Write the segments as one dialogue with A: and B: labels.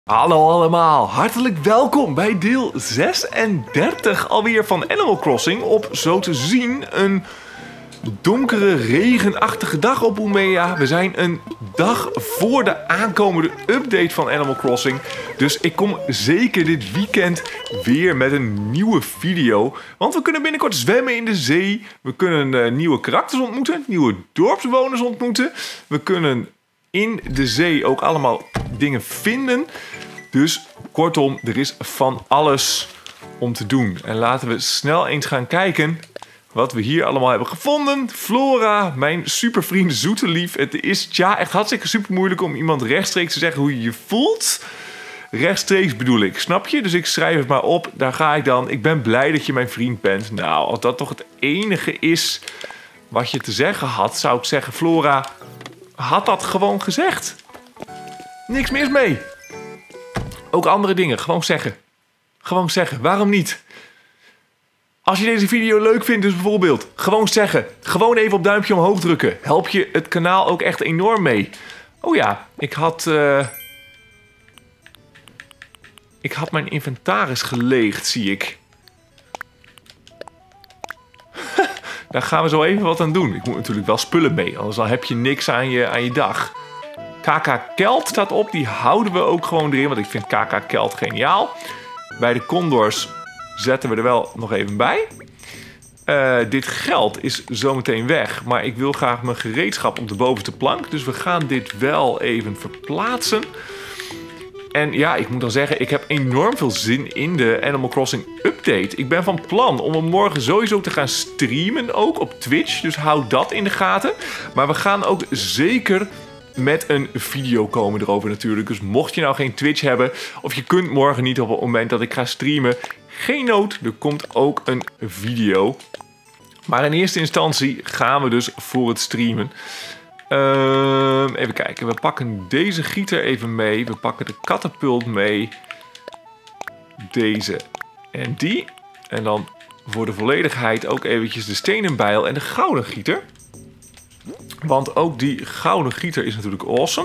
A: Hallo allemaal, hartelijk welkom bij deel 36 alweer van Animal Crossing op zo te zien een donkere, regenachtige dag op Umea. We zijn een dag voor de aankomende update van Animal Crossing. Dus ik kom zeker dit weekend weer met een nieuwe video. Want we kunnen binnenkort zwemmen in de zee. We kunnen nieuwe karakters ontmoeten, nieuwe dorpsbewoners ontmoeten. We kunnen in de zee ook allemaal dingen vinden. Dus kortom, er is van alles om te doen. En laten we snel eens gaan kijken wat we hier allemaal hebben gevonden. Flora, mijn supervriend Zoetelief. Het is echt hartstikke super moeilijk om iemand rechtstreeks te zeggen hoe je je voelt. Rechtstreeks bedoel ik, snap je? Dus ik schrijf het maar op, daar ga ik dan. Ik ben blij dat je mijn vriend bent. Nou, als dat toch het enige is wat je te zeggen had, zou ik zeggen, Flora, had dat gewoon gezegd. Niks mis mee. Ook andere dingen, gewoon zeggen. Gewoon zeggen, waarom niet? Als je deze video leuk vindt, dus bijvoorbeeld, gewoon zeggen. Gewoon even op duimpje omhoog drukken. Help je het kanaal ook echt enorm mee. Oh ja, ik had mijn inventaris geleegd, zie ik. Daar gaan we zo even wat aan doen. Ik moet natuurlijk wel spullen mee, anders dan heb je niks aan je dag. KK Kelt staat op, die houden we ook gewoon erin, want ik vind KK Kelt geniaal. Bij de Condors zetten we er wel nog even bij. Dit geld is zometeen weg, maar ik wil graag mijn gereedschap op de bovenste plank. Dus we gaan dit wel even verplaatsen. En ja, ik moet dan zeggen, ik heb enorm veel zin in de Animal Crossing update. Ik ben van plan om hem morgen sowieso te gaan streamen, ook op Twitch. Dus houd dat in de gaten. Maar we gaan ook zeker met een video komen erover natuurlijk. Dus mocht je nou geen Twitch hebben, of je kunt morgen niet op het moment dat ik ga streamen, geen nood, er komt ook een video. Maar in eerste instantie gaan we dus voor het streamen. Even kijken, we pakken deze gieter even mee. We pakken de katapult mee. Deze en die. En dan voor de volledigheid ook eventjes de stenen bijl en de gouden gieter. Want ook die gouden gieter is natuurlijk awesome.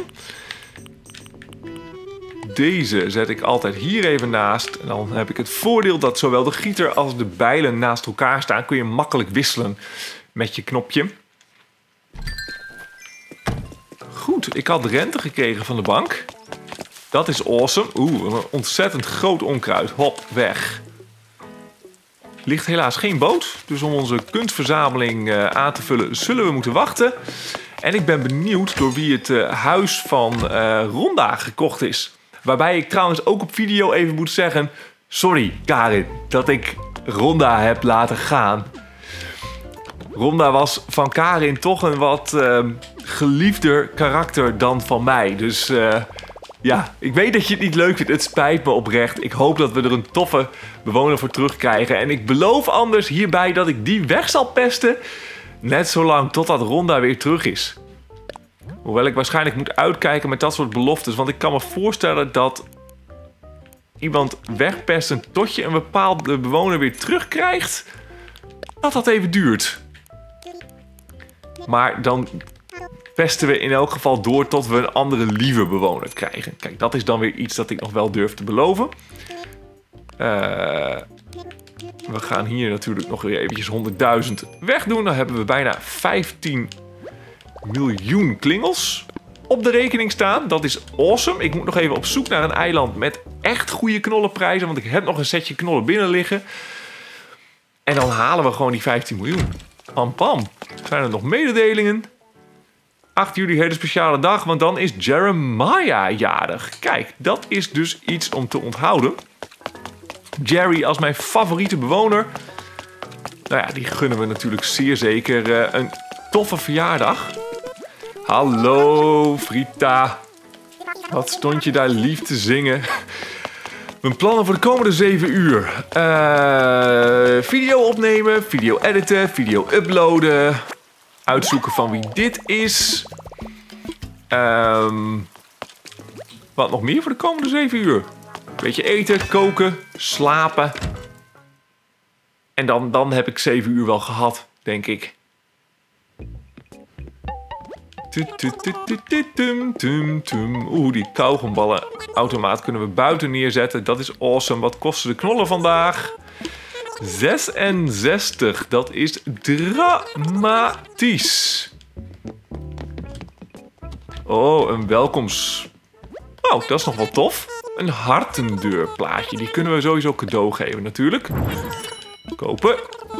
A: Deze zet ik altijd hier even naast. En dan heb ik het voordeel dat zowel de gieter als de bijlen naast elkaar staan. Kun je makkelijk wisselen met je knopje. Goed, ik had rente gekregen van de bank. Dat is awesome. Oeh, een ontzettend groot onkruid. Hop, weg. Ligt helaas geen boot. Dus om onze kunstverzameling aan te vullen zullen we moeten wachten. En ik ben benieuwd door wie het huis van Ronda gekocht is. Waarbij ik trouwens ook op video even moet zeggen, sorry Karin, dat ik Ronda heb laten gaan. Ronda was van Karin toch een wat geliefder karakter dan van mij. Dus ja, ik weet dat je het niet leuk vindt. Het spijt me oprecht. Ik hoop dat we er een toffe bewoner voor terugkrijgen. En ik beloof anders hierbij dat ik die weg zal pesten. Net zolang totdat Ronda weer terug is. Hoewel ik waarschijnlijk moet uitkijken met dat soort beloftes. Want ik kan me voorstellen dat iemand wegpesten tot je een bepaalde bewoner weer terugkrijgt, dat even duurt. Maar dan pesten we in elk geval door tot we een andere lieve bewoner krijgen. Kijk, dat is dan weer iets dat ik nog wel durf te beloven. We gaan hier natuurlijk nog weer eventjes 100.000 wegdoen. Dan hebben we bijna 15 miljoen klingels op de rekening staan. Dat is awesome. Ik moet nog even op zoek naar een eiland met echt goede knollenprijzen. Want ik heb nog een setje knollen binnen liggen. En dan halen we gewoon die 15 miljoen. Pam pam. Zijn er nog mededelingen? 8 juli, hele speciale dag, want dan is Jeremiah jarig. Kijk, dat is dus iets om te onthouden. Jerry als mijn favoriete bewoner. Nou ja, die gunnen we natuurlijk zeer zeker een toffe verjaardag. Hallo, Frita. Wat stond je daar lief te zingen. Mijn plannen voor de komende 7 uur. Video opnemen, video editen, video uploaden. Uitzoeken van wie dit is. Wat nog meer voor de komende 7 uur? Beetje eten, koken, slapen. En dan heb ik 7 uur wel gehad, denk ik. Het Oeh, die kauwgomballenautomaat kunnen we buiten neerzetten. Dat is awesome. Wat kosten de knollen vandaag? 66. Dat is dramatisch. Oh, een welkoms... Oh, dat is nog wel tof. Een hartendeurplaatje. Die kunnen we sowieso cadeau geven natuurlijk. Kopen.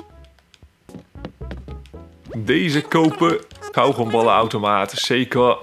A: Deze kopen. Kauwgomballenautomaat. Zeker.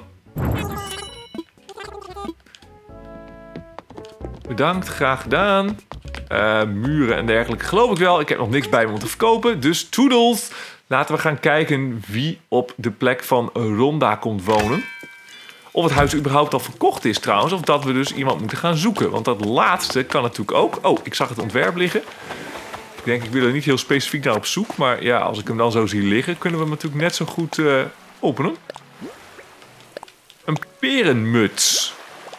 A: Bedankt, graag gedaan. Muren en dergelijke geloof ik wel. Ik heb nog niks bij me om te verkopen. Dus toedels. Laten we gaan kijken wie op de plek van Rhonda komt wonen. Of het huis überhaupt al verkocht is trouwens. Of dat we dus iemand moeten gaan zoeken. Want dat laatste kan natuurlijk ook. Oh, ik zag het ontwerp liggen. Ik denk, ik wil er niet heel specifiek naar op zoek. Maar ja, als ik hem dan zo zie liggen, kunnen we hem natuurlijk net zo goed openen. Een perenmuts.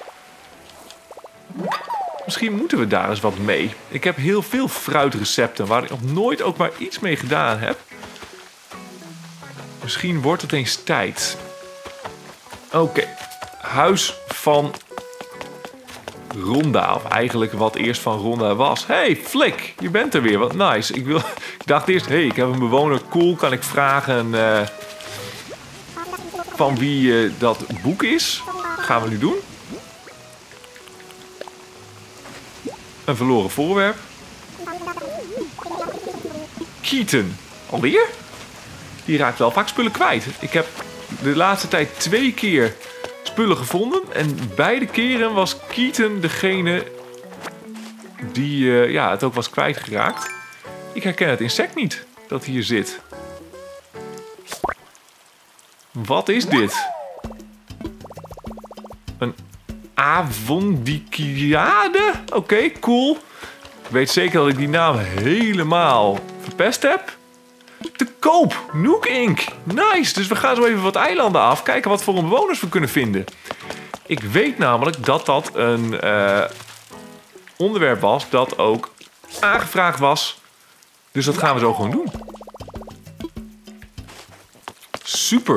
A: Misschien moeten we daar eens wat mee. Ik heb heel veel fruitrecepten waar ik nog nooit ook maar iets mee gedaan heb. Misschien wordt het eens tijd. Oké. Huis van Rhonda. Of eigenlijk wat eerst van Rhonda was. Hey, Flik, je bent er weer. Wat nice. Ik dacht eerst, hey, ik heb een bewoner. Cool, kan ik vragen van wie dat boek is? Gaan we nu doen. Een verloren voorwerp. Keaton. Alweer? Die raakt wel vaak spullen kwijt. Ik heb de laatste tijd 2 keer spullen gevonden. En beide keren was Keaton degene die het ook was kwijtgeraakt. Ik herken het insect niet dat hier zit. Wat is dit? Een avondiciade? Oké, cool. Ik weet zeker dat ik die naam helemaal verpest heb. Te koop! Nook Inc. Nice! Dus we gaan zo even wat eilanden af. Kijken wat voor een bewoners we kunnen vinden. Ik weet namelijk dat dat een onderwerp was dat ook aangevraagd was. Dus dat gaan we zo gewoon doen. Super!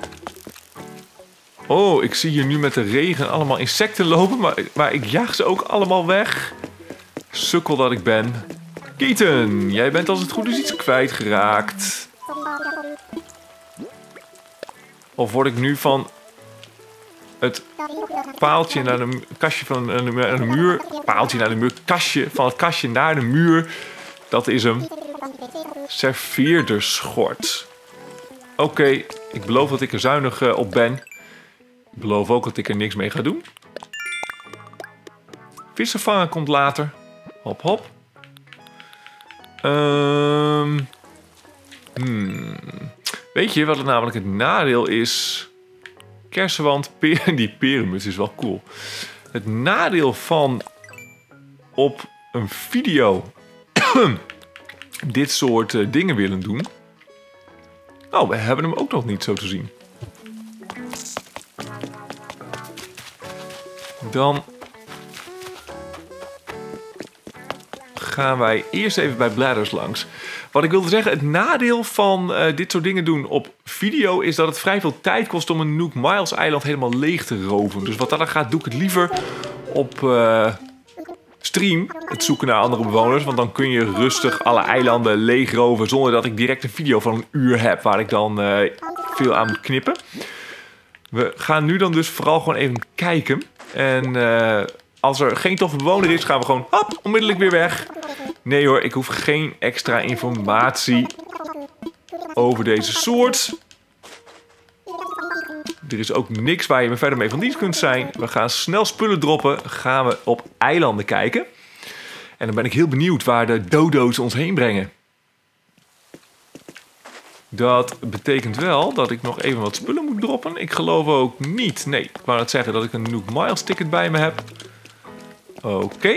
A: Oh, ik zie hier nu met de regen allemaal insecten lopen. Maar ik jaag ze ook allemaal weg. Sukkel dat ik ben. Keaton, jij bent als het goed is iets kwijtgeraakt. Of word ik nu van het paaltje naar de kastje van de muur... Paaltje naar de muur, kastje van het kastje naar de muur. Dat is hem. Serveerderschort. Oké, ik beloof dat ik er zuinig op ben. Ik beloof ook dat ik er niks mee ga doen. Vissen vangen komt later. Hop, hop. Weet je wat het namelijk het nadeel is? Kersenwand, die perenmuts is wel cool. Het nadeel van op een video dit soort dingen willen doen. Oh, we hebben hem ook nog niet zo te zien. Dan gaan wij eerst even bij Bladders langs. Wat ik wilde zeggen, het nadeel van dit soort dingen doen op video is dat het vrij veel tijd kost om een Nook Miles eiland helemaal leeg te roven. Dus wat dat dan gaat, doe ik het liever op stream, het zoeken naar andere bewoners. Want dan kun je rustig alle eilanden leeg roven zonder dat ik direct een video van 1 uur heb waar ik dan veel aan moet knippen. We gaan nu dan dus vooral gewoon even kijken. En als er geen toffe bewoner is, gaan we gewoon hop, onmiddellijk weer weg. Nee hoor, ik hoef geen extra informatie over deze soort. Er is ook niks waar je me verder mee van dienst kunt zijn. We gaan snel spullen droppen. Gaan we op eilanden kijken. En dan ben ik heel benieuwd waar de dodo's ons heen brengen. Dat betekent wel dat ik nog even wat spullen moet droppen. Ik geloof ook niet. Nee, ik wou net zeggen dat ik een Nook Miles ticket bij me heb. Oké.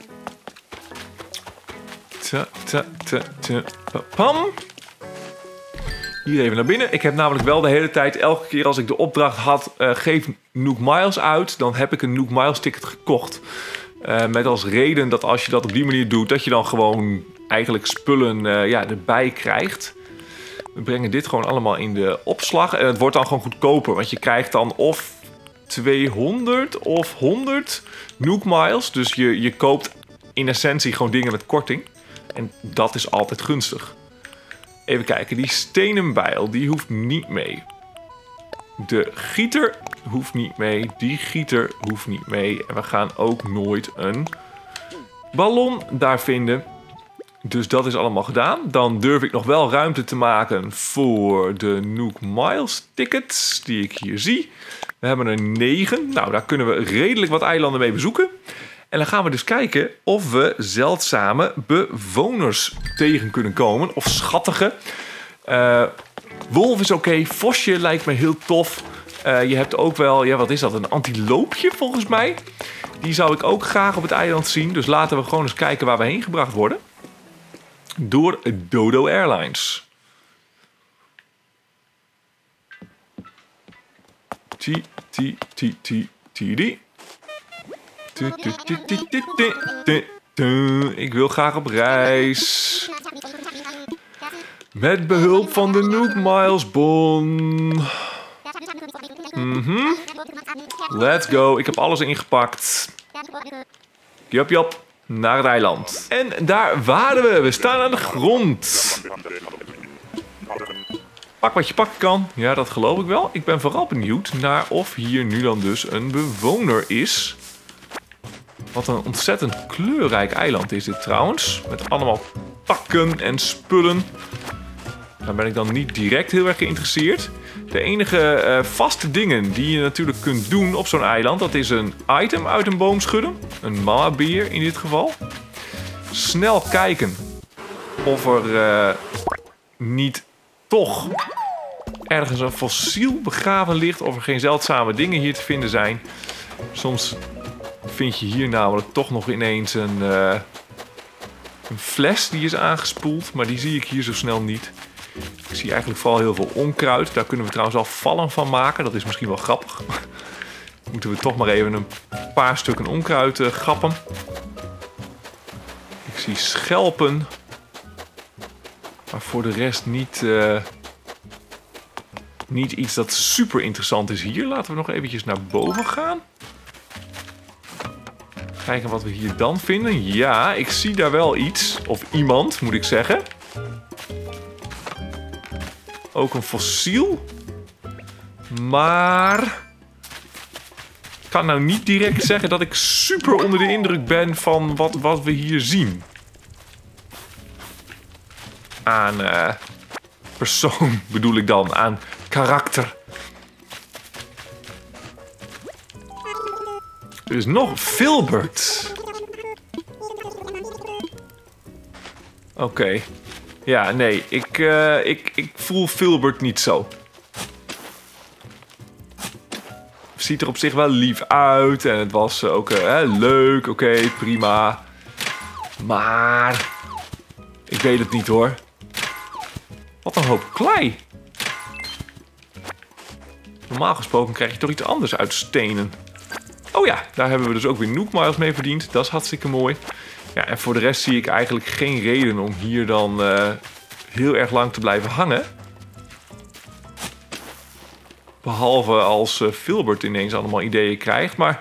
A: Pam. Hier even naar binnen. Ik heb namelijk wel de hele tijd, elke keer als ik de opdracht had, geef Nook Miles uit, dan heb ik een Nook Miles ticket gekocht. Met als reden dat als je dat op die manier doet, dat je dan gewoon eigenlijk spullen erbij krijgt. We brengen dit gewoon allemaal in de opslag. En het wordt dan gewoon goedkoper. Want je krijgt dan of 200 of 100 Nook Miles. Dus je koopt in essentie gewoon dingen met korting. En dat is altijd gunstig. Even kijken, die stenen bijl, die hoeft niet mee. De gieter hoeft niet mee. Die gieter hoeft niet mee. En we gaan ook nooit een ballon daar vinden. Dus dat is allemaal gedaan. Dan durf ik nog wel ruimte te maken voor de Nook Miles tickets die ik hier zie. We hebben er 9. Nou, daar kunnen we redelijk wat eilanden mee bezoeken. En dan gaan we dus kijken of we zeldzame bewoners tegen kunnen komen. Of schattige. Wolf is oké. Vosje lijkt me heel tof. Je hebt ook wel, ja, wat is dat? Een antiloopje volgens mij. Die zou ik ook graag op het eiland zien. Dus laten we gewoon eens kijken waar we heen gebracht worden. Door Dodo Airlines. Ik wil graag op reis. Met behulp van de Nook Miles bon. Let's go. Ik heb alles ingepakt. Jop. Naar het eiland. En daar waren we. We staan aan de grond. Pak wat je pakken kan. Ja, dat geloof ik wel. Ik ben vooral benieuwd naar of hier nu dan dus een bewoner is. Wat een ontzettend kleurrijk eiland is dit trouwens. Met allemaal takken en spullen. Daar ben ik dan niet direct heel erg geïnteresseerd. De enige vaste dingen die je natuurlijk kunt doen op zo'n eiland... dat is een item uit een boom schudden. Een mamabeer in dit geval. Snel kijken of er niet toch ergens een fossiel begraven ligt... of er geen zeldzame dingen hier te vinden zijn. Soms vind je hier namelijk toch nog ineens een fles die is aangespoeld... maar die zie ik hier zo snel niet... Ik zie eigenlijk vooral heel veel onkruid. Daar kunnen we trouwens al vallen van maken. Dat is misschien wel grappig. Moeten we toch maar even een paar stukken onkruid grappen. Ik zie schelpen. Maar voor de rest niet iets dat super interessant is hier. Laten we nog eventjes naar boven gaan. Kijken wat we hier dan vinden. Ja, ik zie daar wel iets. Of iemand, moet ik zeggen. Ook een fossiel. Maar ik kan nou niet direct zeggen dat ik super onder de indruk ben van wat we hier zien. Aan persoon bedoel ik dan. Aan karakter. Er is nog Filbert. Oké. Ja, nee, ik voel Filbert niet zo. Ziet er op zich wel lief uit en het was ook leuk, oké, prima. Maar ik weet het niet hoor. Wat een hoop klei. Normaal gesproken krijg je toch iets anders uit stenen. Oh ja, daar hebben we dus ook weer Nook Miles mee verdiend. Dat is hartstikke mooi. Ja, en voor de rest zie ik eigenlijk geen reden om hier dan heel erg lang te blijven hangen. Behalve als Filbert ineens allemaal ideeën krijgt. Maar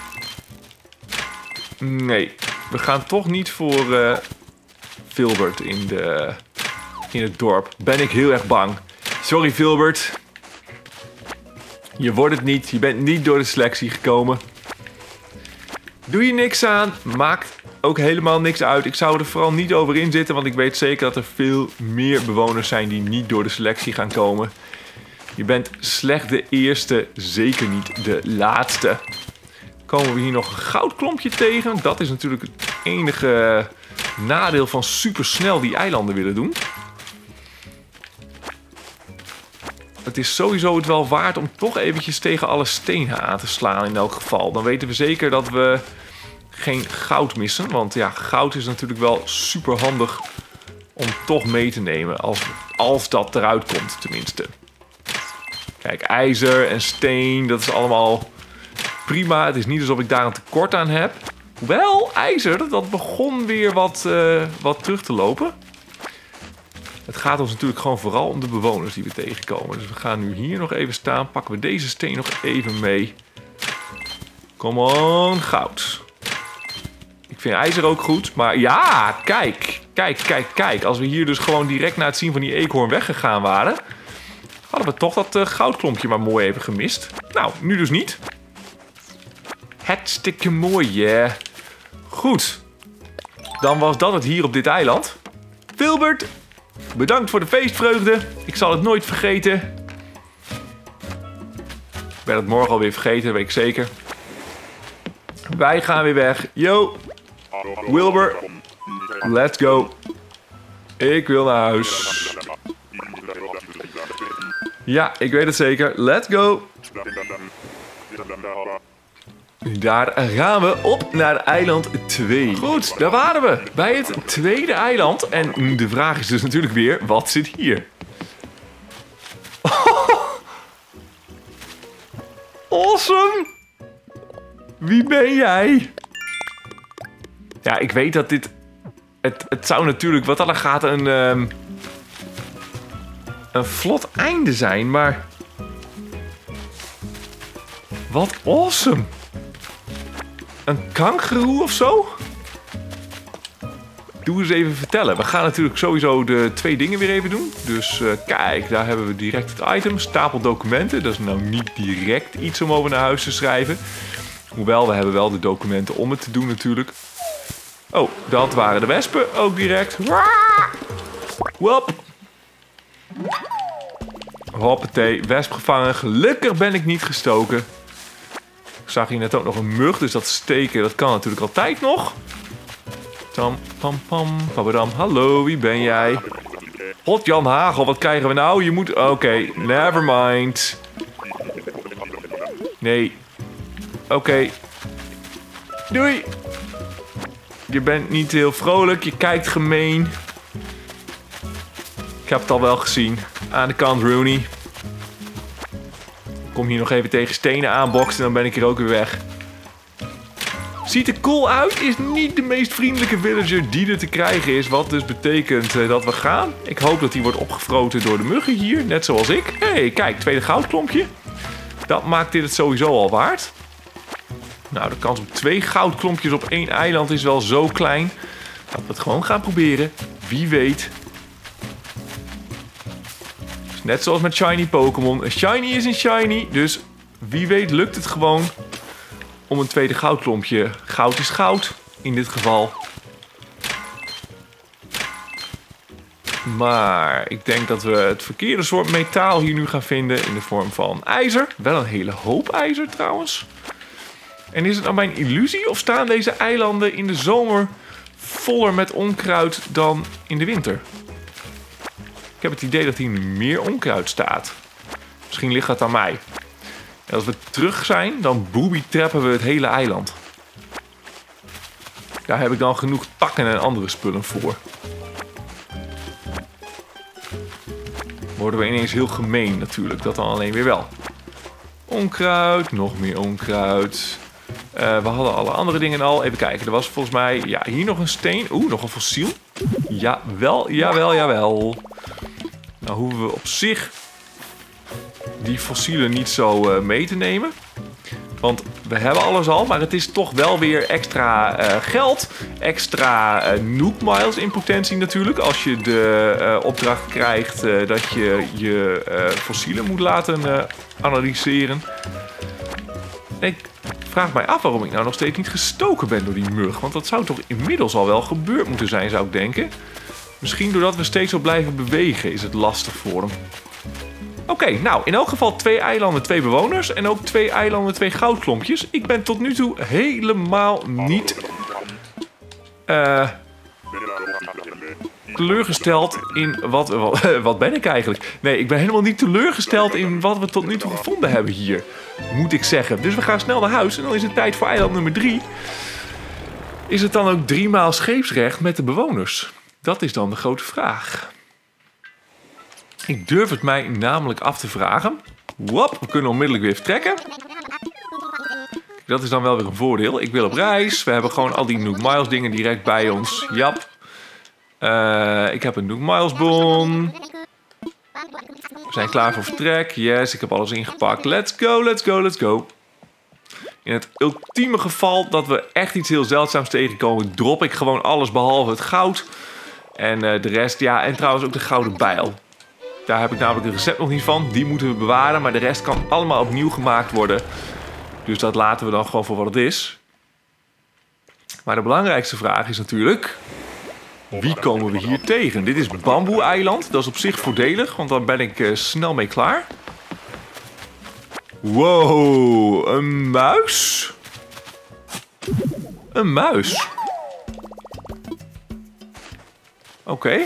A: nee, we gaan toch niet voor Filbert in het dorp. Ben ik heel erg bang. Sorry Filbert. Je wordt het niet. Je bent niet door de selectie gekomen. Doe je niks aan. Maakt ook helemaal niks uit. Ik zou er vooral niet over inzitten. Want ik weet zeker dat er veel meer bewoners zijn die niet door de selectie gaan komen. Je bent slecht de eerste. Zeker niet de laatste. Komen we hier nog een goudklompje tegen. Dat is natuurlijk het enige nadeel van supersnel die eilanden willen doen. Het is sowieso het wel waard om toch eventjes tegen alle stenen aan te slaan in elk geval. Dan weten we zeker dat we geen goud missen. Want ja, goud is natuurlijk wel super handig om toch mee te nemen. Als dat eruit komt tenminste. Kijk, ijzer en steen, dat is allemaal prima. Het is niet alsof ik daar een tekort aan heb. Hoewel, ijzer, dat begon weer wat terug te lopen. Het gaat ons natuurlijk gewoon vooral om de bewoners die we tegenkomen. Dus we gaan nu hier nog even staan. Pakken we deze steen nog even mee. Come on, goud. Ik vind ijzer ook goed. Maar ja, kijk. Kijk. Als we hier dus gewoon direct na het zien van die eekhoorn weggegaan waren... hadden we toch dat goudklompje maar mooi even gemist. Nou, nu dus niet. Hartstikke mooi, yeah. Goed. Dan was dat het hier op dit eiland. Wilbert, bedankt voor de feestvreugde. Ik zal het nooit vergeten. Ik ben het morgen alweer vergeten, weet ik zeker. Wij gaan weer weg. Yo, Wilbur, let's go. Ik wil naar huis. Ja, ik weet het zeker. Let's go. Daar gaan we op naar eiland 2. Goed, daar waren we. Bij het tweede eiland. En de vraag is dus natuurlijk weer, wat zit hier? Awesome! Wie ben jij? Ja, ik weet dat dit... Het zou natuurlijk, wat dan gaat, een vlot einde zijn, maar... Wat awesome! Een kangoeroe of zo? Doe eens even vertellen. We gaan natuurlijk sowieso de 2 dingen weer even doen. Dus kijk, daar hebben we direct het item. Stapel documenten. Dat is nou niet direct iets om over naar huis te schrijven. Hoewel, we hebben wel de documenten om het te doen natuurlijk. Oh, dat waren de wespen. Ook direct. Wop. Hoppatee, wesp gevangen. Gelukkig ben ik niet gestoken. Ik zag hier net ook nog een mug, dus dat steken, dat kan natuurlijk altijd nog. Tam, pam, pam, babadam. Hallo, wie ben jij? God Jan Hagel, wat krijgen we nou? Je moet... Oké, never mind. Nee. Oké. Doei. Je bent niet heel vrolijk, je kijkt gemeen. Ik heb het al wel gezien. Aan de kant, Rooney. Ik kom hier nog even tegen stenen aanboksen en dan ben ik hier ook weer weg. Ziet er cool uit, is niet de meest vriendelijke villager die er te krijgen is. Wat dus betekent dat we gaan. Ik hoop dat hij wordt opgefroten door de muggen hier, net zoals ik. Hé, kijk, tweede goudklompje. Dat maakt dit het sowieso al waard. Nou, de kans op 2 goudklompjes op 1 eiland is wel zo klein. Laten we het gewoon gaan proberen. Wie weet. Net zoals met shiny Pokémon. Een shiny is een shiny. Dus wie weet lukt het gewoon om een tweede goudklompje. Goud is goud. In dit geval. Maar ik denk dat we het verkeerde soort metaal hier nu gaan vinden. In de vorm van ijzer. Wel een hele hoop ijzer trouwens. En is het nou mijn illusie? Of staan deze eilanden in de zomer voller met onkruid dan in de winter? Ik heb het idee dat hier nu meer onkruid staat. Misschien ligt dat aan mij. En als we terug zijn, dan booby-trappen we het hele eiland. Daar heb ik dan genoeg takken en andere spullen voor. Worden we ineens heel gemeen natuurlijk. Dat dan alleen weer wel. Onkruid, nog meer onkruid. We hadden alle andere dingen al. Even kijken, er was volgens mij... Ja, hier nog een steen. Oeh, nog een fossiel. Jawel, jawel. Nou hoeven we op zich die fossielen niet zo mee te nemen. Want we hebben alles al, maar het is toch wel weer extra geld. Extra Nook Miles in potentie natuurlijk. Als je de opdracht krijgt dat je je fossielen moet laten analyseren. Ik vraag mij af waarom ik nou nog steeds niet gestoken ben door die mug. Want dat zou toch inmiddels al wel gebeurd moeten zijn, zou ik denken. Misschien doordat we steeds zo blijven bewegen is het lastig voor hem. Oké, nou in elk geval 2 eilanden, 2 bewoners. En ook 2 eilanden, 2 goudklompjes. Ik ben tot nu toe helemaal niet teleurgesteld in wat ben ik eigenlijk? Nee, ik ben helemaal niet teleurgesteld in wat we tot nu toe gevonden hebben hier. Moet ik zeggen. Dus we gaan snel naar huis en dan is het tijd voor eiland nummer 3. Is het dan ook 3 maal scheepsrecht met de bewoners? Dat is dan de grote vraag. Ik durf het mij namelijk af te vragen. Wop, we kunnen onmiddellijk weer vertrekken. Dat is dan wel weer een voordeel. Ik wil op reis. We hebben gewoon al die Nook Miles dingen direct bij ons. Jap. Ik heb een Nook Miles bon. We zijn klaar voor vertrek. Yes, ik heb alles ingepakt. Let's go, let's go, let's go. In het ultieme geval dat we echt iets heel zeldzaams tegenkomen, drop ik gewoon alles behalve het goud. En de rest, ja, en trouwens ook de gouden bijl. Daar heb ik namelijk het recept nog niet van. Die moeten we bewaren, maar de rest kan allemaal opnieuw gemaakt worden. Dus dat laten we dan gewoon voor wat het is. Maar de belangrijkste vraag is natuurlijk: wie komen we hier tegen? Dit is Bamboe-eiland. Dat is op zich voordelig, want dan ben ik snel mee klaar. Wow, een muis? Een muis? Oké.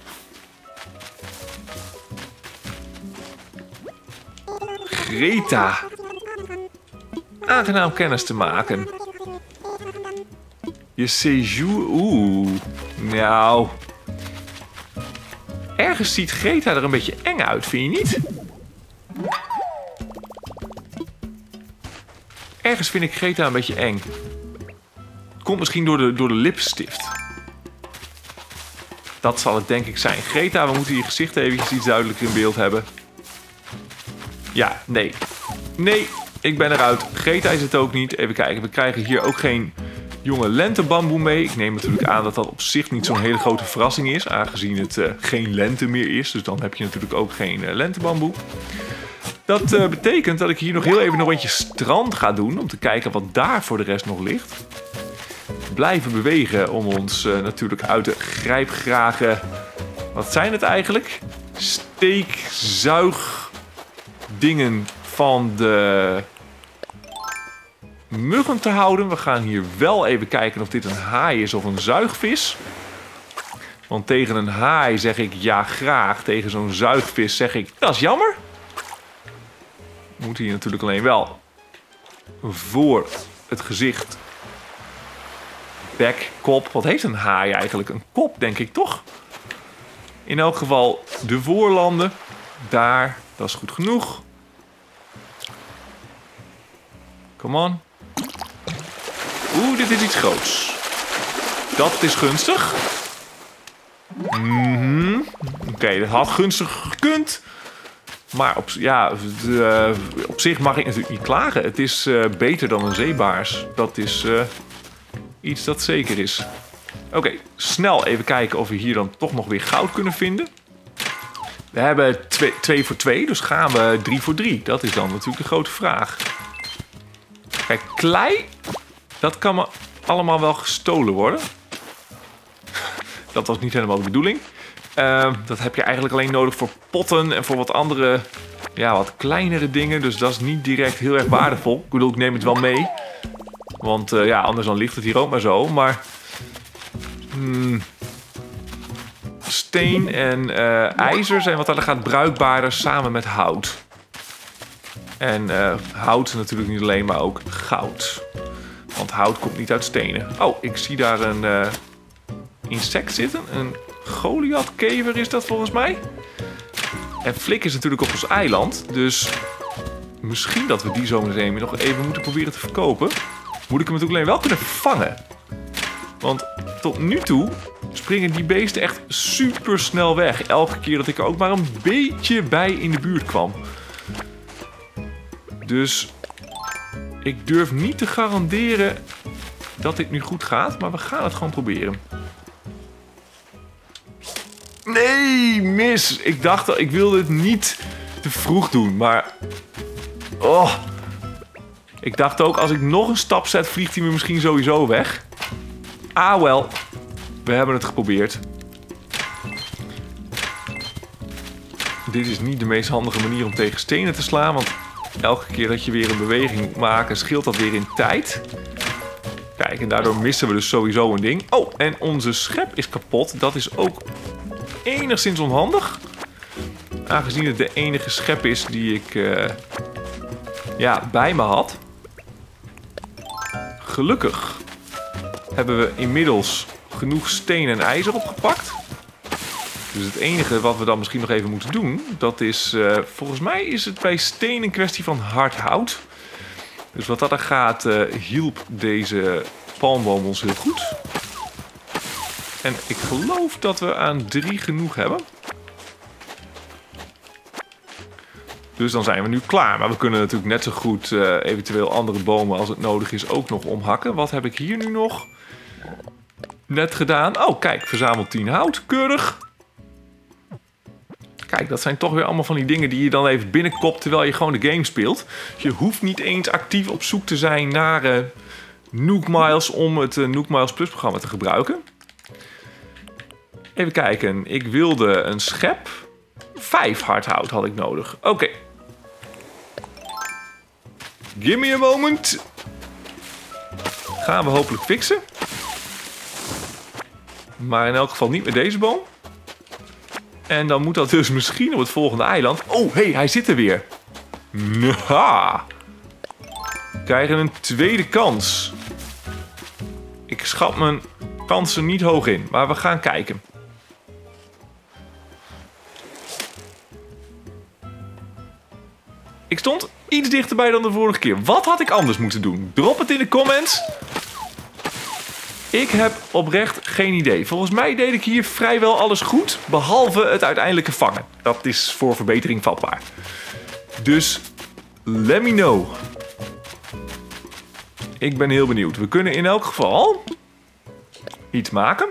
A: Greta. Aangenaam kennis te maken. Je séjour... Oeh. Nou. Ergens ziet Greta er een beetje eng uit, vind je niet? Ergens vind ik Greta een beetje eng. Komt misschien door de lipstift. Dat zal het denk ik zijn. Greta, we moeten je gezicht eventjes iets duidelijker in beeld hebben. Ja, nee. Nee, ik ben eruit. Greta is het ook niet. Even kijken, we krijgen hier ook geen jonge lentebamboe mee. Ik neem natuurlijk aan dat dat op zich niet zo'n hele grote verrassing is. Aangezien het geen lente meer is. Dus dan heb je natuurlijk ook geen lentebamboe. Dat betekent dat ik hier nog heel even een rondje strand ga doen. Om te kijken wat daar voor de rest nog ligt. Blijven bewegen om ons natuurlijk uit de grijpgrage... Wat zijn het eigenlijk? Steekzuigdingen van de muggen te houden. We gaan hier wel even kijken of dit een haai is of een zuigvis. Want tegen een haai zeg ik ja graag. Tegen zo'n zuigvis zeg ik dat is jammer. We moeten hier natuurlijk alleen wel voor het gezicht. Bek, kop. Wat heeft een haai eigenlijk? Een kop, denk ik, toch? In elk geval de voorlanden. Daar, dat is goed genoeg. Come on. Oeh, dit is iets groots. Dat is gunstig. Oké, dat had gunstig gekund. Maar op zich mag ik natuurlijk niet klagen. Het is beter dan een zeebaars. Dat is iets dat zeker is. Oké, snel even kijken of we hier dan toch nog weer goud kunnen vinden. We hebben 2 voor 2, dus gaan we 3 voor 3. Dat is dan natuurlijk de grote vraag. Kijk, klei, dat kan me allemaal wel gestolen worden. Dat was niet helemaal de bedoeling. Dat heb je eigenlijk alleen nodig voor potten en voor wat andere, ja, wat kleinere dingen. Dus dat is niet direct heel erg waardevol. Ik bedoel, ik neem het wel mee. Want ja, anders dan ligt het hier ook maar zo. Maar steen en ijzer zijn wat dat gaat bruikbaarder samen met hout. En hout natuurlijk niet alleen, maar ook goud. Want hout komt niet uit stenen. Oh, ik zie daar een insect zitten. Een Goliathkever is dat volgens mij. En Flik is natuurlijk op ons eiland. Dus misschien dat we die zo meteen nog even moeten proberen te verkopen. Moet ik hem natuurlijk alleen wel kunnen vangen. Want tot nu toe springen die beesten echt super snel weg. Elke keer dat ik er ook maar een beetje bij in de buurt kwam. Dus ik durf niet te garanderen dat dit nu goed gaat. Maar we gaan het gewoon proberen. Nee, mis. Ik dacht dat ik wilde het niet te vroeg doen. Maar oh, ik dacht ook als ik nog een stap zet vliegt hij me misschien sowieso weg. Ah wel, we hebben het geprobeerd. Dit is niet de meest handige manier om tegen stenen te slaan. Want elke keer dat je weer een beweging moet maken scheelt dat weer in tijd. Kijk, en daardoor missen we dus sowieso een ding. Oh, en onze schep is kapot. Dat is ook enigszins onhandig. Aangezien het de enige schep is die ik bij me had. Gelukkig hebben we inmiddels genoeg steen en ijzer opgepakt. Dus het enige wat we dan misschien nog even moeten doen, dat is, volgens mij is het bij steen een kwestie van hard hout. Dus wat dat er gaat, hielp deze palmboom ons heel goed. En ik geloof dat we aan 3 genoeg hebben. Dus dan zijn we nu klaar. Maar we kunnen natuurlijk net zo goed eventueel andere bomen als het nodig is ook nog omhakken. Wat heb ik hier nu nog net gedaan? Oh, kijk, verzamel 10 hout. Keurig. Kijk, dat zijn toch weer allemaal van die dingen die je dan even binnenkopt terwijl je gewoon de game speelt. Je hoeft niet eens actief op zoek te zijn naar Nook Miles om het Nook Miles Plus programma te gebruiken. Even kijken. Ik wilde een schep. 5 hardhout had ik nodig. Oké. Give me a moment. Gaan we hopelijk fixen. Maar in elk geval niet met deze boom. En dan moet dat dus misschien op het volgende eiland. Oh, hé, hij zit er weer. Naha. We krijgen een tweede kans. Ik schat mijn kansen niet hoog in, maar we gaan kijken. Ik stond iets dichterbij dan de vorige keer. Wat had ik anders moeten doen? Drop het in de comments. Ik heb oprecht geen idee. Volgens mij deed ik hier vrijwel alles goed. Behalve het uiteindelijke vangen. Dat is voor verbetering vatbaar. Dus let me know. Ik ben heel benieuwd. We kunnen in elk geval iets maken.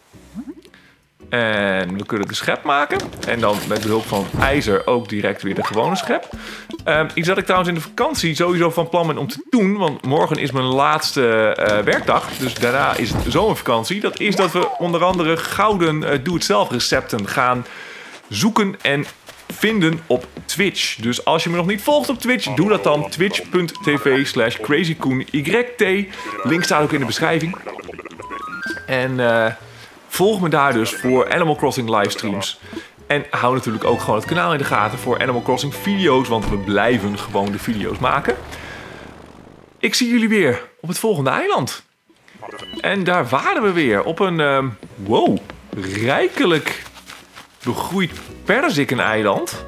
A: En we kunnen de schep maken. En dan met behulp van ijzer ook direct weer de gewone schep. Iets dat ik trouwens in de vakantie sowieso van plan ben om te doen. Want morgen is mijn laatste werkdag. Dus daarna is het zomervakantie. Dat is dat we onder andere gouden doe-het-zelf recepten gaan zoeken en vinden op Twitch. Dus als je me nog niet volgt op Twitch, doe dat dan. twitch.tv/crazykoenyt. Link staat ook in de beschrijving. En volg me daar dus voor Animal Crossing livestreams. En hou natuurlijk ook gewoon het kanaal in de gaten voor Animal Crossing video's. Want we blijven gewoon de video's maken. Ik zie jullie weer op het volgende eiland. En daar waren we weer. Op een wow, rijkelijk begroeid perzikeneiland.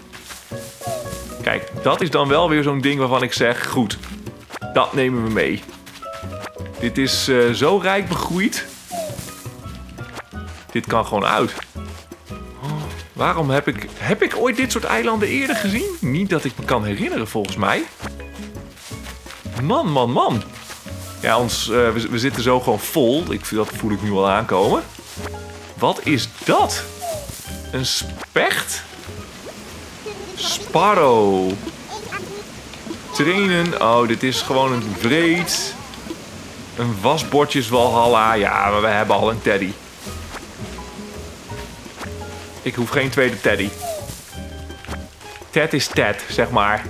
A: Kijk, dat is dan wel weer zo'n ding waarvan ik zeg, goed, dat nemen we mee. Dit is zo rijk begroeid. Dit kan gewoon uit. Oh, waarom heb ik ooit dit soort eilanden eerder gezien? Niet dat ik me kan herinneren, volgens mij. Man, man, man. Ja, we zitten zo gewoon vol. Dat voel ik nu al aankomen. Wat is dat? Een specht? Sparrow. Trainen. Oh, dit is gewoon een vreed. Een wasbordjeswalhalla. Ja, maar we hebben al een teddy. Ik hoef geen tweede teddy. Ted is Ted, zeg maar.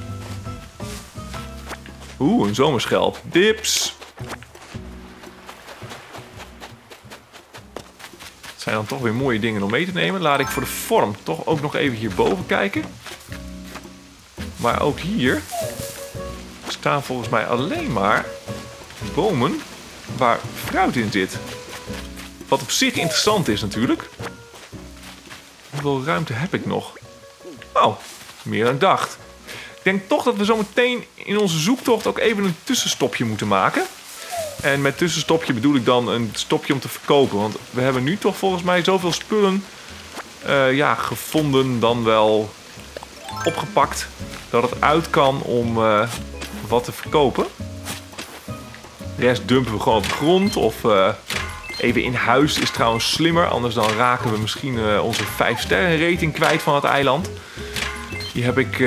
A: Oeh, een zomerschelp. Dips. Het zijn dan toch weer mooie dingen om mee te nemen. Laat ik voor de vorm toch ook nog even hierboven kijken. Maar ook hier staan volgens mij alleen maar bomen waar fruit in zit. Wat op zich interessant is natuurlijk. Hoeveel ruimte heb ik nog? Oh, meer dan ik dacht. Ik denk toch dat we zo meteen in onze zoektocht ook even een tussenstopje moeten maken. En met tussenstopje bedoel ik dan een stopje om te verkopen. Want we hebben nu toch volgens mij zoveel spullen gevonden, dan wel opgepakt, dat het uit kan om wat te verkopen. De rest dumpen we gewoon op de grond of even in huis is trouwens slimmer. Anders dan raken we misschien onze 5-sterren rating kwijt van het eiland. Die heb ik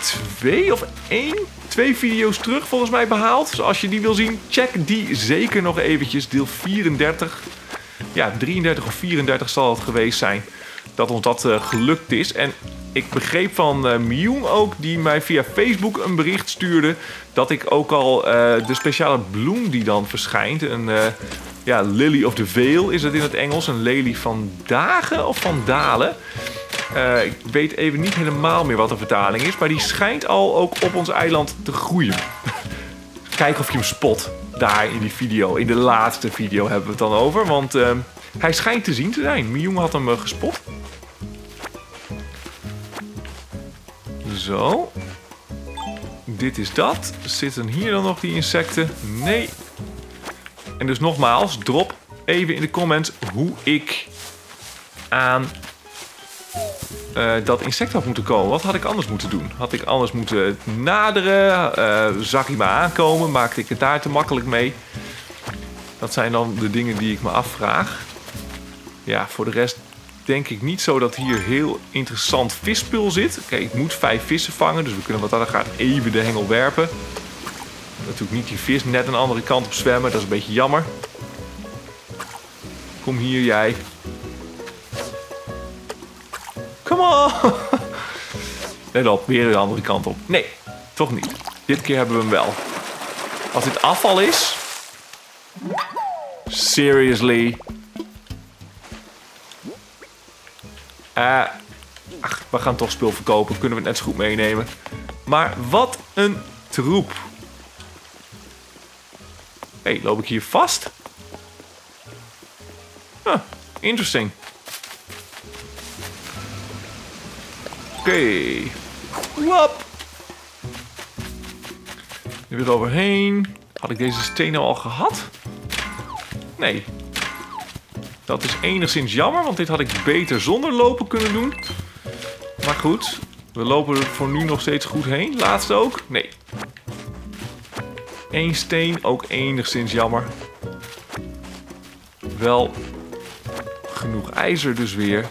A: 2 video's terug volgens mij behaald. Dus als je die wil zien, check die zeker nog eventjes. Deel 34. Ja, 33 of 34 zal het geweest zijn. Dat ons dat gelukt is. En ik begreep van Myung ook, die mij via Facebook een bericht stuurde, dat ik ook al de speciale bloem die dan verschijnt, een Lily of the Vale is het in het Engels, een lelie van dagen of van dalen. Ik weet even niet helemaal meer wat de vertaling is, maar die schijnt al ook op ons eiland te groeien. Kijk of je hem spot, daar in die video. In de laatste video hebben we het dan over, want hij schijnt te zien te zijn. Myung had hem gespot. Zo. Dit is dat. Zitten hier dan nog die insecten? Nee. En dus nogmaals, drop even in de comments hoe ik aan dat insect had moeten komen. Wat had ik anders moeten doen? Had ik anders moeten naderen? Zag hij me aankomen? Maakte ik het daar te makkelijk mee? Dat zijn dan de dingen die ik me afvraag. Ja, voor de rest denk ik niet zo dat hier heel interessant visspul zit. Oké, ik moet 5 vissen vangen, dus we kunnen wat dat gaat even de hengel werpen. Natuurlijk niet die vis net een andere kant op zwemmen, dat is een beetje jammer. Kom hier, jij. Come on! Let op, weer de andere kant op. Nee, toch niet. Dit keer hebben we hem wel. Als dit afval is... Seriously? Ach, we gaan toch spul verkopen. Kunnen we het net zo goed meenemen. Maar wat een troep. Hé, loop ik hier vast? Huh, interesting. Oké. Wap. Er weer overheen. Had ik deze steen nou al gehad? Nee. Dat is enigszins jammer, want dit had ik beter zonder lopen kunnen doen. Maar goed, we lopen er voor nu nog steeds goed heen. Laatste ook? Nee. 1 steen, ook enigszins jammer. Wel genoeg ijzer dus weer.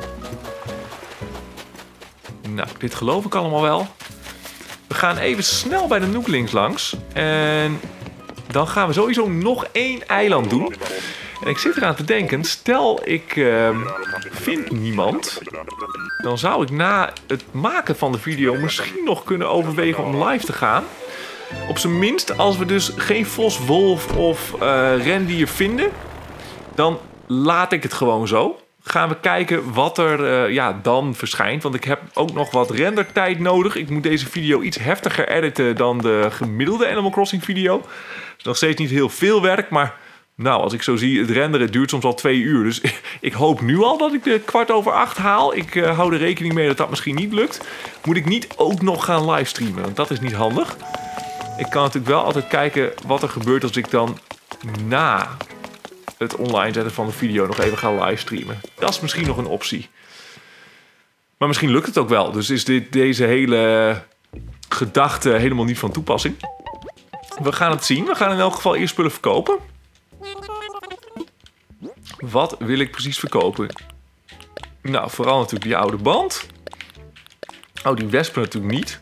A: Nou, dit geloof ik allemaal wel. We gaan even snel bij de Nooglings langs. En dan gaan we sowieso nog 1 eiland doen. En ik zit eraan te denken, stel ik vind niemand, dan zou ik na het maken van de video misschien nog kunnen overwegen om live te gaan. Op zijn minst, als we dus geen vos, wolf of rendier vinden, dan laat ik het gewoon zo. Gaan we kijken wat er dan verschijnt. Want ik heb ook nog wat rendertijd nodig. Ik moet deze video iets heftiger editen dan de gemiddelde Animal Crossing video. Nog steeds niet heel veel werk, maar nou, als ik zo zie, het renderen duurt soms al 2 uur. Dus ik hoop nu al dat ik de 7:15 haal. Ik hou er rekening mee dat dat misschien niet lukt. Moet ik niet ook nog gaan livestreamen, want dat is niet handig. Ik kan natuurlijk wel altijd kijken wat er gebeurt als ik dan na het online zetten van de video nog even ga livestreamen. Dat is misschien nog een optie. Maar misschien lukt het ook wel. Dus is deze hele gedachte helemaal niet van toepassing. We gaan het zien. We gaan in elk geval eerst spullen verkopen. Wat wil ik precies verkopen? Nou, vooral natuurlijk die oude band. Oh, die wespen natuurlijk niet.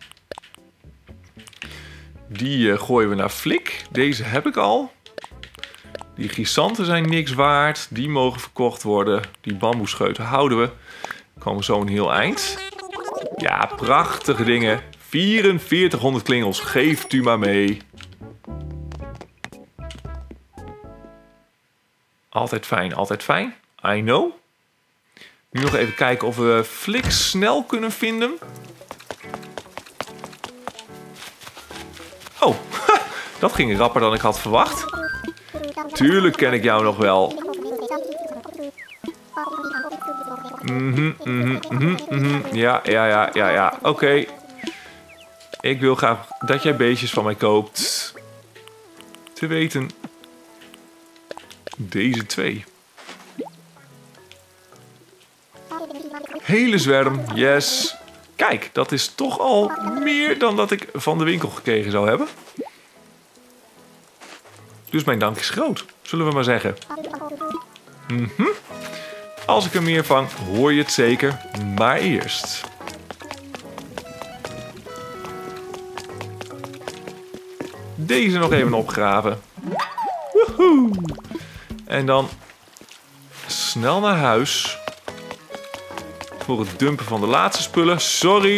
A: Die gooien we naar Flik. Deze heb ik al. Die gisanten zijn niks waard. Die mogen verkocht worden. Die bamboescheuten houden we. Komen zo een heel eind. Ja, prachtige dingen. 4400 klingels. Geeft u maar mee. Altijd fijn, altijd fijn. I know. Nu nog even kijken of we Flik snel kunnen vinden. Oh, dat ging rapper dan ik had verwacht. Tuurlijk ken ik jou nog wel. Ja. Oké. Ik wil graag dat jij beestjes van mij koopt. Te weten, deze 2. Hele zwerm, yes. Kijk, dat is toch al meer dan dat ik van de winkel gekregen zou hebben. Dus mijn dank is groot, zullen we maar zeggen. Als ik er meer vang, hoor je het zeker. Maar eerst. Deze nog even opgraven. Woehoe! En dan snel naar huis. Voor het dumpen van de laatste spullen. Sorry.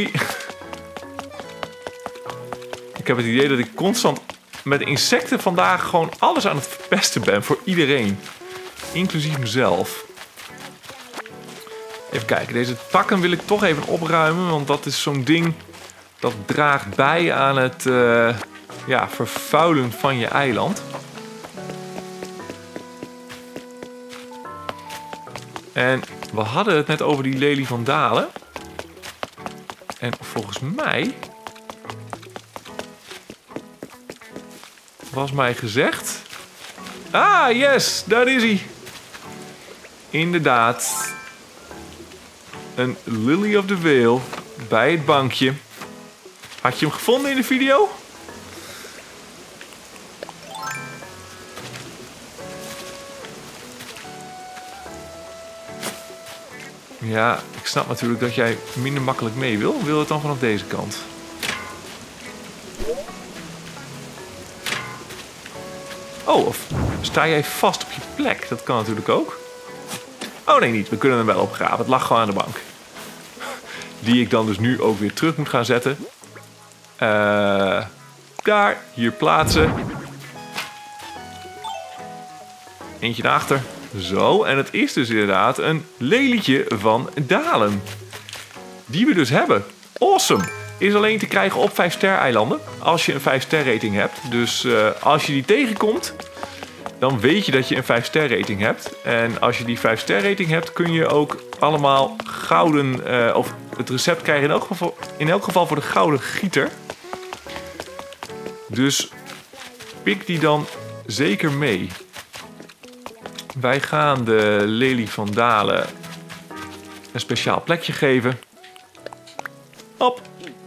A: Ik heb het idee dat ik constant met insecten vandaag gewoon alles aan het verpesten ben. Voor iedereen. Inclusief mezelf. Even kijken. Deze takken wil ik toch even opruimen. Want dat is zo'n ding dat draagt bij aan het vervuilen van je eiland. En we hadden het net over die lelie van Dalen. En volgens mij was mij gezegd... Ah, yes, daar is hij. inderdaad een Lily of the Vale bij het bankje. Had je hem gevonden in de video? Ja, ik snap natuurlijk dat jij minder makkelijk mee wil. Wil het dan vanaf deze kant? Oh, of sta jij vast op je plek? Dat kan natuurlijk ook. Oh nee, niet. We kunnen hem wel opgraven. Het lag gewoon aan de bank. Die ik dan dus nu ook weer terug moet gaan zetten. Daar, hier plaatsen. Eentje naar achter. Zo, en het is dus inderdaad een lelietje van Dalen. Die we dus hebben. Awesome. Is alleen te krijgen op 5-ster eilanden. Als je een 5-ster rating hebt. Dus als je die tegenkomt, dan weet je dat je een 5-ster rating hebt. En als je die 5-ster rating hebt, kun je ook allemaal gouden... of het recept krijgen in elk geval voor de gouden gieter. Dus pik die dan zeker mee. Wij gaan de lelie van Dalen een speciaal plekje geven. Hop.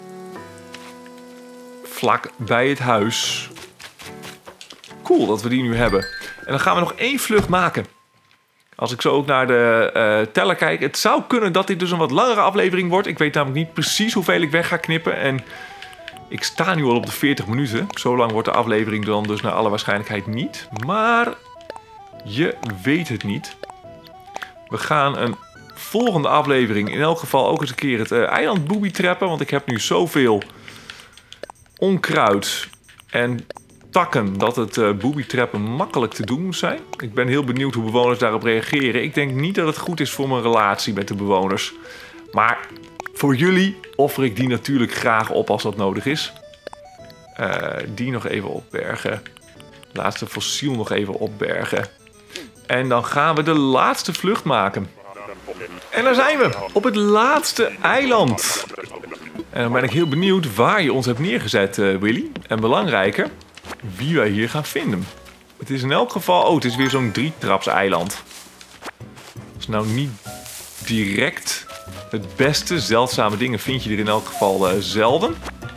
A: Vlak bij het huis. Cool dat we die nu hebben. En dan gaan we nog 1 vlucht maken. Als ik zo ook naar de teller kijk. Het zou kunnen dat dit dus een wat langere aflevering wordt. Ik weet namelijk niet precies hoeveel ik weg ga knippen. En ik sta nu al op de 40 minuten. Zo lang wordt de aflevering dan dus naar alle waarschijnlijkheid niet. Maar je weet het niet. We gaan een volgende aflevering in elk geval ook eens een keer het eiland booby-trappen. Want ik heb nu zoveel onkruid en takken dat het booby-trappen makkelijk te doen moet zijn. Ik ben heel benieuwd hoe bewoners daarop reageren. Ik denk niet dat het goed is voor mijn relatie met de bewoners. Maar voor jullie offer ik die natuurlijk graag op als dat nodig is. Die nog even opbergen. Laatste fossiel nog even opbergen. En dan gaan we de laatste vlucht maken. En daar zijn we, op het laatste eiland. En dan ben ik heel benieuwd waar je ons hebt neergezet, Willy. En belangrijker, wie wij hier gaan vinden. Het is in elk geval... Oh, het is weer zo'n 3-traps eiland. Dat is nou niet direct het beste. Zeldzame dingen vind je er in elk geval zelden.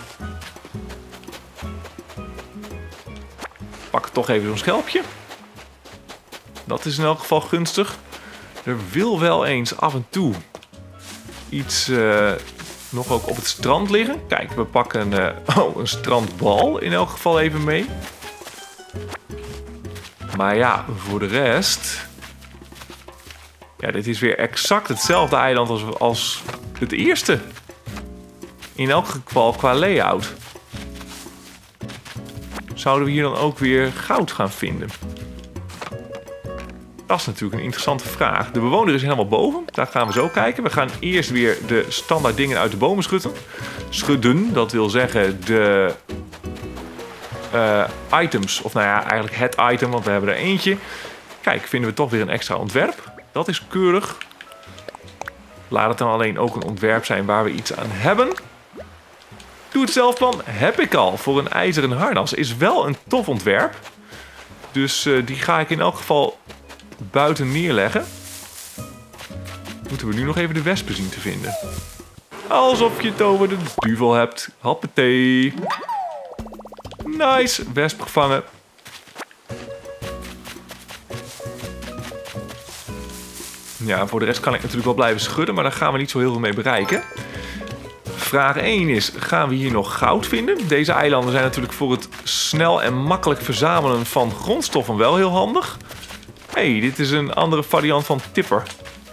A: Pak toch even zo'n schelpje. Dat is in elk geval gunstig. Er wil wel eens af en toe iets nog ook op het strand liggen. Kijk, we pakken een strandbal in elk geval even mee. Maar ja, voor de rest... Ja, dit is weer exact hetzelfde eiland als het eerste. In elk geval qua layout. Zouden we hier dan ook weer goud gaan vinden? Dat is natuurlijk een interessante vraag. De bewoner is helemaal boven. Daar gaan we zo kijken. We gaan eerst weer de standaard dingen uit de bomen schudden. Dat wil zeggen de items. Of nou ja, eigenlijk het item, want we hebben er eentje. Kijk, vinden we toch weer een extra ontwerp. Dat is keurig. Laat het dan alleen ook een ontwerp zijn waar we iets aan hebben. Doe het zelf plan heb ik al voor een ijzeren harnas. Is wel een tof ontwerp. Dus die ga ik in elk geval buiten neerleggen. Moeten we nu nog even de wespen zien te vinden. Alsof je het over de duvel hebt. Hoppatee. Nice. Wesp gevangen. Ja, voor de rest kan ik natuurlijk wel blijven schudden. Maar daar gaan we niet zo heel veel mee bereiken. Vraag 1 is, gaan we hier nog goud vinden? Deze eilanden zijn natuurlijk voor het snel en makkelijk verzamelen van grondstoffen wel heel handig. Hey, dit is een andere variant van tipper.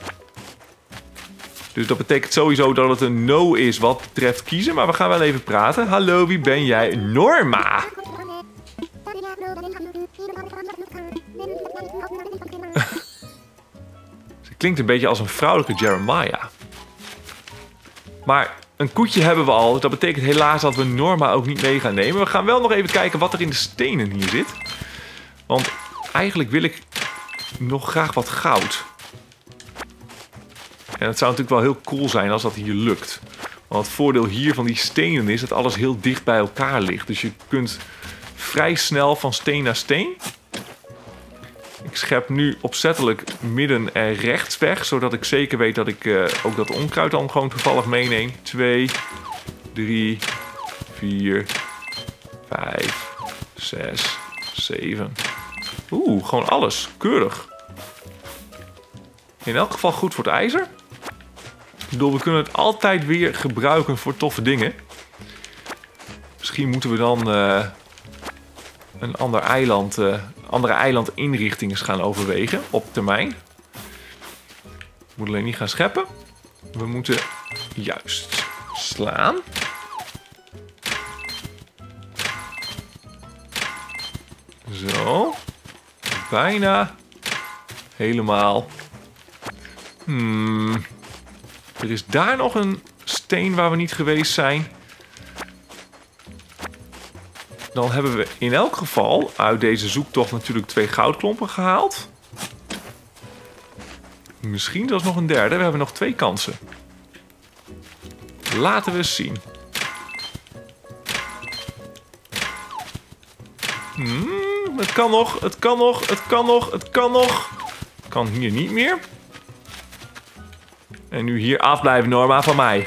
A: Dus dat betekent sowieso dat het een no is wat betreft kiezen. Maar we gaan wel even praten. Hallo, wie ben jij? Norma! Ze klinkt een beetje als een vrouwelijke Jeremiah. Maar een koetje hebben we al. Dus dat betekent helaas dat we Norma ook niet mee gaan nemen. We gaan wel nog even kijken wat er in de stenen hier zit. Want eigenlijk wil ik nog graag wat goud. En het zou natuurlijk wel heel cool zijn als dat hier lukt. Want het voordeel hier van die stenen is dat alles heel dicht bij elkaar ligt. Dus je kunt vrij snel van steen naar steen. Ik schep nu opzettelijk midden en rechts weg. Zodat ik zeker weet dat ik ook dat onkruid dan gewoon toevallig meeneem. 2, 3, 4, 5, 6, 7. Oeh, gewoon alles. Keurig. In elk geval goed voor het ijzer. Ik bedoel, we kunnen het altijd weer gebruiken voor toffe dingen. Misschien moeten we dan een ander eiland, andere eilandinrichtingen gaan overwegen op termijn. We moeten alleen niet gaan scheppen. We moeten juist slaan. Zo. Bijna helemaal. Er is daar nog een steen waar we niet geweest zijn. Dan hebben we in elk geval uit deze zoektocht natuurlijk 2 goudklompen gehaald. Misschien zelfs nog een derde. We hebben nog 2 kansen. Laten we eens zien. Het kan nog, het kan nog, het kan nog, het kan nog. Het kan hier niet meer. En nu hier afblijven, Norma, van mij.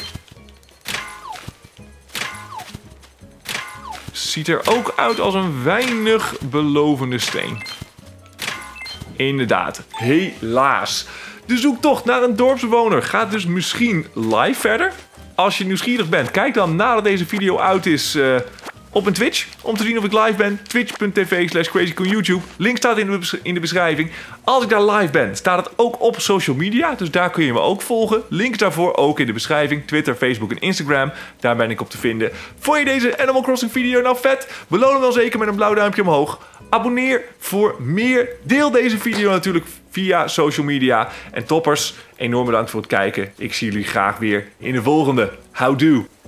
A: Ziet er ook uit als een weinig belovende steen. Inderdaad, helaas. De zoektocht naar een dorpsbewoner gaat dus misschien live verder. Als je nieuwsgierig bent, kijk dan nadat deze video uit is op een Twitch. Om te zien of ik live ben. Twitch.tv/crazycoon-youtube. Link staat in de beschrijving. Als ik daar live ben, staat het ook op social media. Dus daar kun je me ook volgen. Links daarvoor ook in de beschrijving. Twitter, Facebook en Instagram. Daar ben ik op te vinden. Vond je deze Animal Crossing video nou vet? Beloon hem dan zeker met een blauw duimpje omhoog. Abonneer voor meer. Deel deze video natuurlijk via social media. En toppers, enorm bedankt voor het kijken. Ik zie jullie graag weer in de volgende. Houdoe!